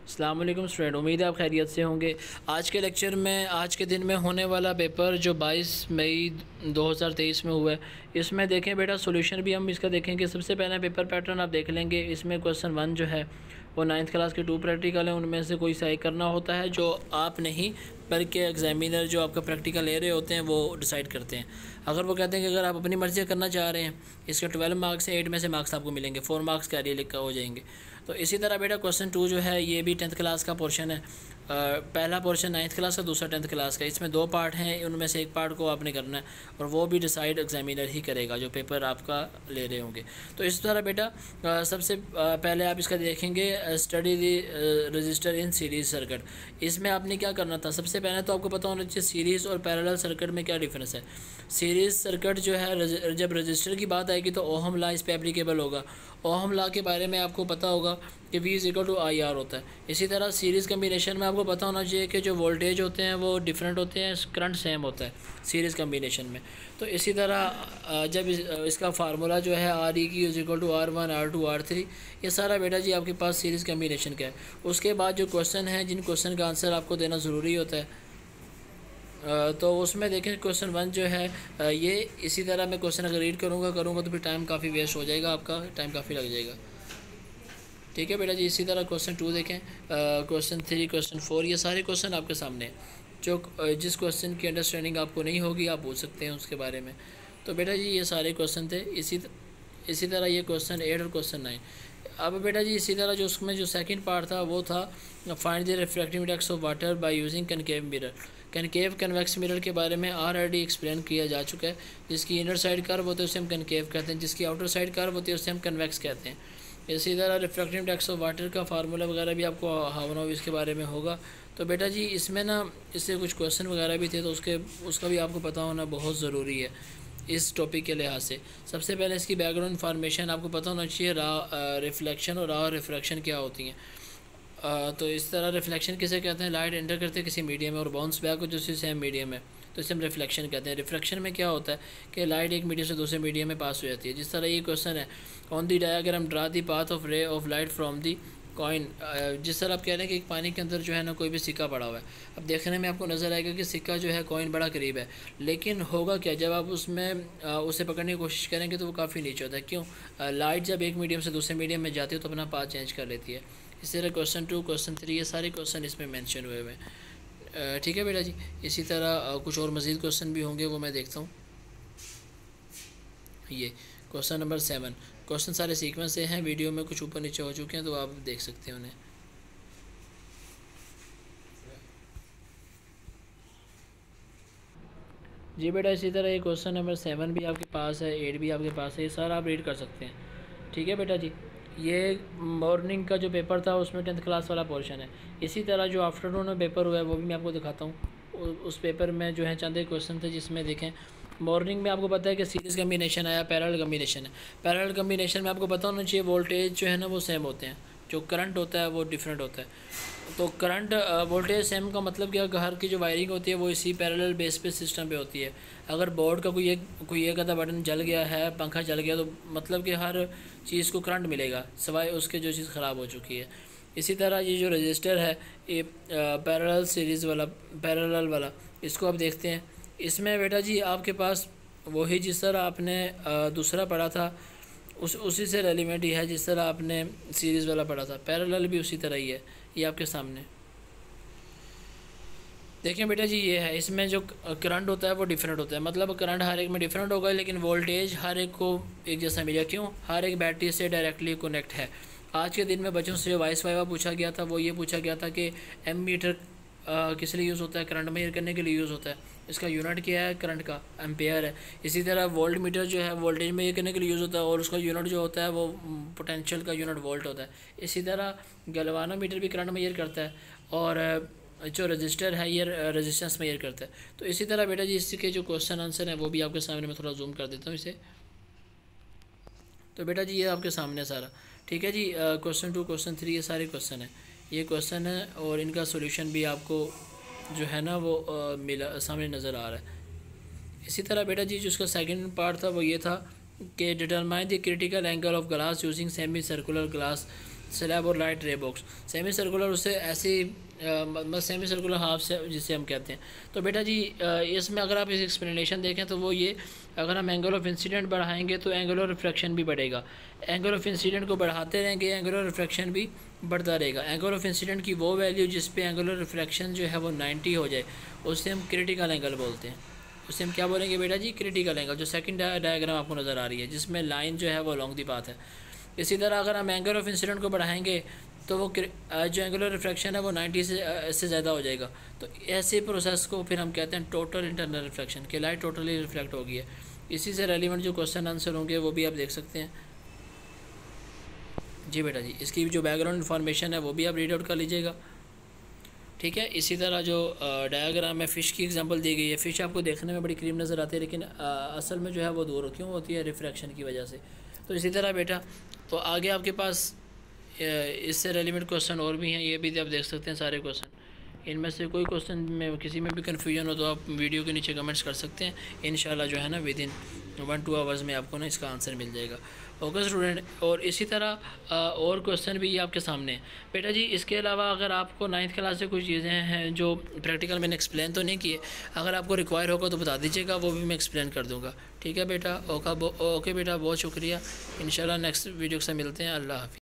अस्सलाम वालेकुम स्टूडेंट, उम्मीद है आप खैरियत से होंगे। आज के लेक्चर में आज के दिन में होने वाला पेपर जो 22 मई 2023 में हुआ है, इसमें देखें बेटा सॉल्यूशन भी हम इसका देखेंगे। सबसे पहले पेपर पैटर्न आप देख लेंगे। इसमें क्वेश्चन 1 जो है वो 9th क्लास के 2 प्रैक्टिकल हैं, उनमें से कोई सही करना होता है जो आप नहीं बल्कि एग्जामिनर जो आपका प्रैक्टिकल ले रहे होते हैं वो डिसाइड करते हैं। अगर वो कहते हैं कि अगर आप अपनी मर्ज़ी से करना चाह रहे हैं, इसके 12 मार्क्स से 8 में से मार्क्स आपको मिलेंगे, 4 मार्क्स कैरियर लिख हो जाएंगे। तो इसी तरह बेटा क्वेश्चन 2 जो है ये भी 10th क्लास का पोर्शन है। पहला पोर्शन 9th क्लास का, दूसरा 10th क्लास का। इसमें 2 पार्ट हैं, उनमें से एक पार्ट को आपने करना है और वो भी डिसाइड एग्जामिनर ही करेगा जो पेपर आपका ले रहे होंगे। तो इस तरह बेटा सबसे पहले आप इसका देखेंगे study the register in series circuit. इसमें आपने क्या करना था, सबसे पहले तो आपको पता होना चाहिए सीरीज़ और पैरेलल सर्किट में क्या डिफरेंस है। सीरीज़ सर्किट जो है जब रजिस्टर की बात आएगी तो ओहम लॉ इस पर एप्लीकेबल होगा। ओहम लॉ के बारे में आपको पता होगा कि V = IR होता है। इसी तरह सीरीज़ कम्बिनेशन में आपको पता होना चाहिए कि जो वोल्टेज होते हैं वो डिफरेंट होते हैं, करंट सेम होता है सीरीज़ कम्बिनेशन में। तो इसी तरह जब इसका फार्मूला जो है RE = R1 R2 R3, ये सारा बेटा जी आपके पास सीरीज़ कम्बिनेशन का है। उसके बाद जो क्वेश्चन है जिन क्वेश्चन का आंसर आपको देना ज़रूरी होता है, तो उसमें देखें क्वेश्चन 1 जो है ये इसी तरह मैं क्वेश्चन अगर रीड करूँगा तो फिर टाइम काफ़ी वेस्ट हो जाएगा, आपका टाइम काफ़ी लग जाएगा। ठीक है बेटा जी। इसी तरह क्वेश्चन 2 देखें, क्वेश्चन 3, क्वेश्चन 4, ये सारे क्वेश्चन आपके सामने हैं। जो जिस क्वेश्चन की अंडरस्टैंडिंग आपको नहीं होगी आप पूछ सकते हैं उसके बारे में। तो बेटा जी ये सारे क्वेश्चन थे। इसी तरह ये क्वेश्चन 8 और क्वेश्चन 9। अब बेटा जी इसी तरह जो उसमें जो सेकंड पार्ट था वो था find the refractive index of water by using concave mirror. Concave convex mirror के बारे में ऑलरेडी एक्सप्लेन किया जा चुका है। जिसकी इनर साइड कर्व होती है उसे हम कनकेव कहते हैं, जिसकी आउटर साइड कर्व होती है उसे हम कन्वेक्स कहते हैं। इसी तरह रिफ्रैक्टिव इंडेक्स ऑफ वाटर का फार्मूला वगैरह भी आपको हाउ इसके बारे में होगा। तो बेटा जी इसमें ना इससे कुछ क्वेश्चन वगैरह भी थे, तो उसका भी आपको पता होना बहुत ज़रूरी है इस टॉपिक के लिहाज से। सबसे पहले इसकी बैकग्राउंड इन्फॉर्मेशन आपको पता होना चाहिए, रिफ्लेक्शन और रॉ रिफ्रैक्शन क्या होती हैं। तो इस तरह रिफ्लेक्शन किसे कहते हैं, लाइट एंटर करते हैं किसी मीडियम में और बाउंस बैक हो जो सेम मीडियम है, तो इसे हम रिफ्लेक्शन कहते हैं। रिफ्रैक्शन में क्या होता है कि लाइट एक मीडियम से दूसरे मीडियम में पास हो जाती है। जिस तरह ये क्वेश्चन है, on the diagram draw the path of ray of light from the coin. जिस तरह आप कह रहे हैं कि पानी के अंदर जो है ना कोई भी सिक्का पड़ा हुआ है, अब देखने में आपको नज़र आएगा कि सिक्का जो है कॉइन बड़ा करीब है, लेकिन होगा क्या जब आप उसमें उसे पकड़ने की कोशिश करेंगे तो वो काफ़ी नीचे होता है। क्यों? लाइट जब एक मीडियम से दूसरे मीडियम में जाती है तो अपना पाथ चेंज कर लेती है। इसी तरह क्वेश्चन 2, क्वेश्चन 3, ये सारे क्वेश्चन इसमें मेंशन हुए हुए हैं। ठीक है बेटा जी। इसी तरह कुछ और मज़ीद क्वेश्चन भी होंगे, वो मैं देखता हूँ। ये क्वेश्चन नंबर 7, क्वेश्चन सारे सीक्वेंस से हैं, वीडियो में कुछ ऊपर नीचे हो चुके हैं तो आप देख सकते हैं उन्हें। जी बेटा इसी तरह ये क्वेश्चन नंबर 7 भी आपके पास है, 8 भी आपके पास है, ये सारा आप रीड कर सकते हैं। ठीक है बेटा जी। ये मॉर्निंग का जो पेपर था उसमें 10th क्लास वाला पोर्शन है। इसी तरह जो आफ्टरनून में पेपर हुआ है वो भी मैं आपको दिखाता हूँ। उस पेपर में जो है चंद एक क्वेश्चन थे, जिसमें देखें मॉर्निंग में आपको पता है कि सीरीज़ कम्बिनेशन आया, पैरेलल कम्बिनेशन है। पैरेलल कम्बिनेशन में आपको पता होना चाहिए वोल्टेज जो है ना वो सेम होते हैं, जो करंट होता है वो डिफरेंट होता है। तो करंट वोल्टेज सेम का मतलब क्या, घर की जो वायरिंग होती है वो इसी पैरेलल बेस पे सिस्टम पे होती है। अगर बोर्ड का कोई एक आधा बटन जल गया है, पंखा जल गया, तो मतलब कि हर चीज़ को करंट मिलेगा सिवाय उसके जो चीज़ ख़राब हो चुकी है। इसी तरह ये जो रजिस्टर है ये पैरेलल सीरीज़ वाला, पैरेलल वाला, इसको आप देखते हैं। इसमें बेटा जी आपके पास वही जिस तरह आपने दूसरा पढ़ा था उसी से रेलिवेंट ही है जिस तरह आपने सीरीज़ वाला पढ़ा था। पैरेलल भी उसी तरह ही है, ये आपके सामने देखें बेटा जी। ये है, इसमें जो करंट होता है वो डिफरेंट होता है, मतलब करंट हर एक में डिफरेंट होगा लेकिन वोल्टेज हर एक को एक जैसा मिलेगा। क्यों? हर एक बैटरी से डायरेक्टली कनेक्ट है। आज के दिन में बच्चों से जो वाइस वाइवा पूछा गया था वो ये पूछा गया था कि एमीटर किस लिए यूज़ होता है, करंट मेजर करने के लिए यूज़ होता है। इसका यूनिट क्या है? करंट का एम्पेयर है। इसी तरह वोल्ट मीटर जो है वोल्टेज मेजर करने के लिए यूज़ होता है और उसका यूनिट जो होता है वो पोटेंशियल का यूनिट वोल्ट होता है। इसी तरह गैल्वानोमीटर भी करंट मेजर करता है और जो रजिस्टर है ये रेजिस्टेंस मेजर करता है। तो इसी तरह बेटा जी इसके जो क्वेश्चन आंसर है वो भी आपके सामने, मैं थोड़ा जूम कर देता हूँ इसे। तो बेटा जी ये आपके सामने सारा ठीक है जी। क्वेश्चन 2, क्वेश्चन 3, ये सारे क्वेश्चन हैं, ये क्वेश्चन है और इनका सॉल्यूशन भी आपको जो है ना वो सामने नज़र आ रहा है। इसी तरह बेटा जी जो उसका सेकंड पार्ट था वो ये था कि determine the critical angle of glass using semi circular glass slab और light ray box. Semi circular उससे ऐसी मतलब सेमी सर्कुलर हाफ से जिसे हम कहते हैं। तो बेटा जी इसमें अगर आप इस एक्सप्लेनेशन देखें तो वो ये, अगर हम एंगल ऑफ इंसिडेंट बढ़ाएंगे तो एंगल ऑफ रिफ्रैक्शन भी बढ़ेगा। एंगल ऑफ इंसिडेंट को बढ़ाते रहेंगे, एंगल ऑफ रिफ्रैक्शन भी बढ़ता रहेगा। एंगल ऑफ इंसिडेंट की वो वैल्यू जिस पे एंगल ऑफ रिफ्रैक्शन जो है वो 90 हो जाए, उससे हम क्रिटिकल एंगल बोलते हैं। उससे हम क्या बोलेंगे बेटा जी? Critical angle. जो सेकंड डायग्राम आपको नज़र आ रही है जिसमें लाइन जो है वो लॉन्ग दी पाथ है। इसी तरह अगर हम एंगल ऑफ इंसिडेंट को बढ़ाएंगे तो वो जो एंगुलर रिफ्रैक्शन है वो 90 से ज़्यादा हो जाएगा। तो ऐसे प्रोसेस को फिर हम कहते हैं टोटल इंटरनल रिफ्रैक्शन, कि लाइट टोटली रिफ्लेक्ट हो गई है। इसी से रेलिवेंट जो क्वेश्चन आंसर होंगे वो भी आप देख सकते हैं। जी बेटा जी, इसकी जो बैकग्राउंड इन्फॉर्मेशन है वो भी आप रीड आउट कर लीजिएगा, ठीक है। इसी तरह जो डायग्राम में फ़िश की एग्जांपल दी गई है, फ़िश आपको देखने में बड़ी क्रीम नज़र आती है लेकिन असल में जो है वो दूर क्यों होती है? रिफ्रैक्शन की वजह से। तो इसी तरह बेटा तो आगे आपके पास इससे रेलिवेंट क्वेश्चन और भी हैं, ये भी आप देख सकते हैं सारे क्वेश्चन। इनमें से कोई क्वेश्चन में किसी में भी कन्फ्यूजन हो तो आप वीडियो के नीचे कमेंट्स कर सकते हैं। इंशाल्लाह जो है ना विद इन 1-2 आवर्स में आपको ना इसका आंसर मिल जाएगा। ओके स्टूडेंट, और इसी तरह और क्वेश्चन भी आपके सामने हैं बेटा जी। इसके अलावा अगर आपको 9th क्लास से कुछ चीज़ें हैं जो प्रैक्टिकल मैंने एक्सप्लेन तो नहीं किए, अगर आपको रिक्वायर होगा तो बता दीजिएगा, वो भी मैं एक्सप्लेन कर दूँगा, ठीक है बेटा। ओके बेटा, बहुत शुक्रिया। इंशाल्लाह नेक्स्ट वीडियो से मिलते हैं। अल्लाह हाफ़िज़।